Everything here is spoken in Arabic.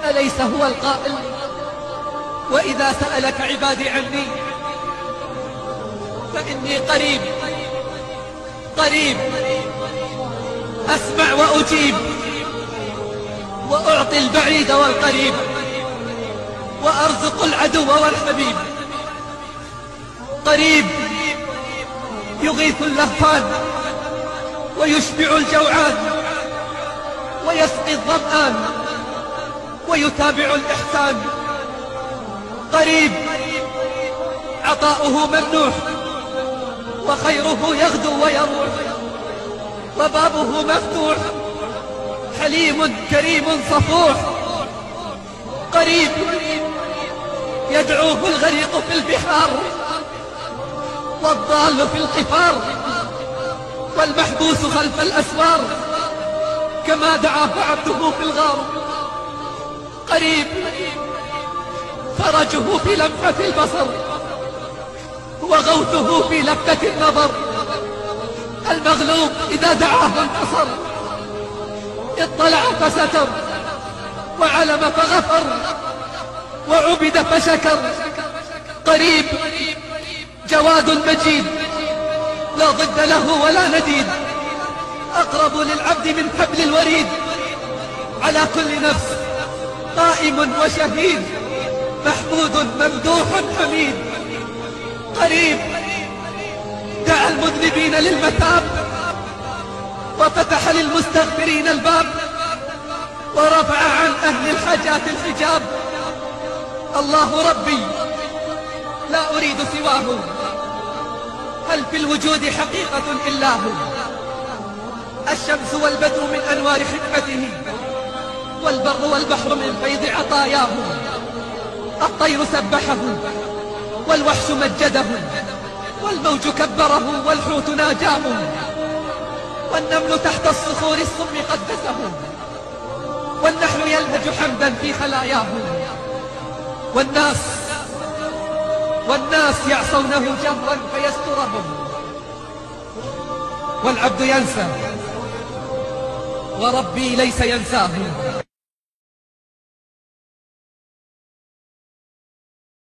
أليس هو القائل: وإذا سألك عبادي عني فإني قريب قريب أسمع وأجيب، وأعطي البعيد والقريب، وأرزق العدو والحبيب. قريب يغيث اللهفان ويشبع الجوعان ويسقي الظمآن ويتابع الإحسان. قريب عطاؤه ممنوح وخيره يغدو ويروح، وبابه مفتوح حليم كريم صفوح. قريب يدعوه الغريق في البحار والضال في القفار والمحبوس خلف الأسوار كما دعاه عبده في الغار. قريب فرجه في لمحة البصر وغوثه في لفتة النظر. المغلوب إذا دعاه انتصر، اطلع فستر وعلم فغفر وعبد فشكر. قريب جواد مجيد لا ضد له ولا نديد، أقرب للعبد من حبل الوريد، على كل نفس قائم وشهيد، محمود ممدوح حميد. قريب دعا المذنبين للمتاب وفتح للمستغفرين الباب، ورفع عن أهل الحاجات الحجاب. الله ربي لا أريد سواه، هل في الوجود حقيقة إلا هو؟ الشمس والبدر من أنوار حكمته، والبر والبحر من فيض عطاياه. الطير سبحه والوحش مجده، والموج كبره والحوت ناجاه، والنمل تحت الصخور الصم قدسه، والنحل يلهج حمدا في خلاياه. والناس يعصونه جهرا فيسترهم، والعبد ينسى وربي ليس ينساه.